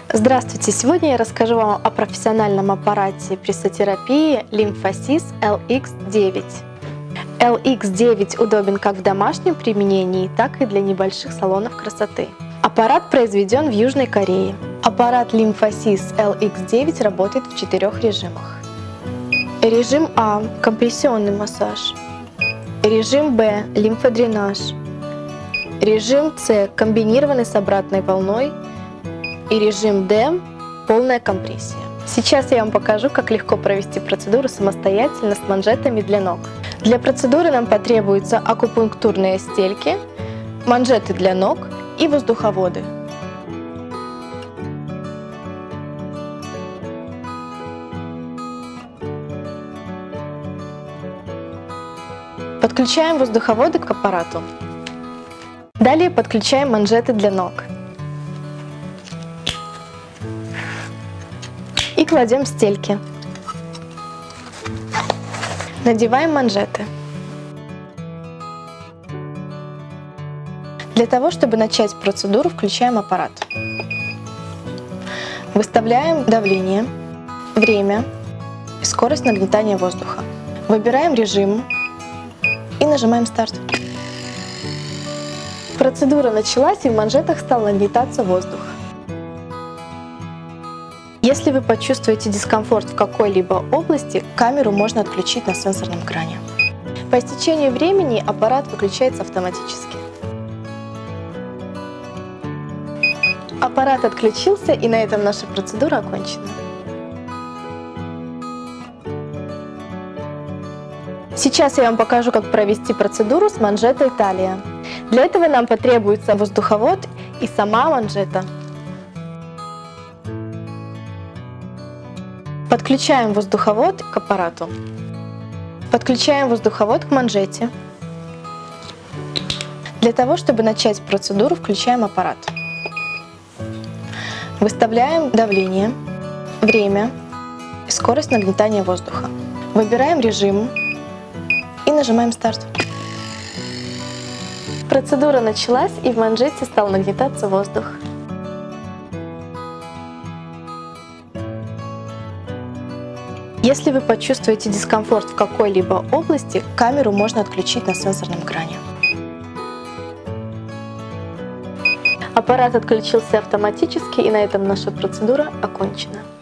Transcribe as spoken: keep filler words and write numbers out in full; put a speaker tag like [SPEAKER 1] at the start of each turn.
[SPEAKER 1] Здравствуйте! Сегодня я расскажу вам о профессиональном аппарате прессотерапии Lymphosis эл икс девять. эл икс девять удобен как в домашнем применении, так и для небольших салонов красоты. Аппарат произведен в Южной Корее. Аппарат Lymphosis эл икс девять работает в четырех режимах. Режим А – компрессионный массаж. Режим Б – лимфодренаж. Режим С – комбинированный с обратной волной. И режим Д – полная компрессия. Сейчас я вам покажу, как легко провести процедуру самостоятельно с манжетами для ног. Для процедуры нам потребуются акупунктурные стельки, манжеты для ног и воздуховоды. Подключаем воздуховоды к аппарату. Далее подключаем манжеты для ног. И кладем стельки. Надеваем манжеты. Для того, чтобы начать процедуру, включаем аппарат. Выставляем давление, время и скорость нагнетания воздуха. Выбираем режим и нажимаем старт. Процедура началась, и в манжетах стал нагнетаться воздух. Если вы почувствуете дискомфорт в какой-либо области, камеру можно отключить на сенсорном экране. По истечению времени аппарат выключается автоматически. Аппарат отключился, и на этом наша процедура окончена. Сейчас я вам покажу, как провести процедуру с манжетой талия. Для этого нам потребуется воздуховод и сама манжета. Подключаем воздуховод к аппарату. Подключаем воздуховод к манжете. Для того, чтобы начать процедуру, включаем аппарат. Выставляем давление, время и скорость нагнетания воздуха. Выбираем режим и нажимаем старт. Процедура началась, и в манжете стал нагнетаться воздух. Если вы почувствуете дискомфорт в какой-либо области, камеру можно отключить на сенсорном экране. Аппарат отключился автоматически, и на этом наша процедура окончена.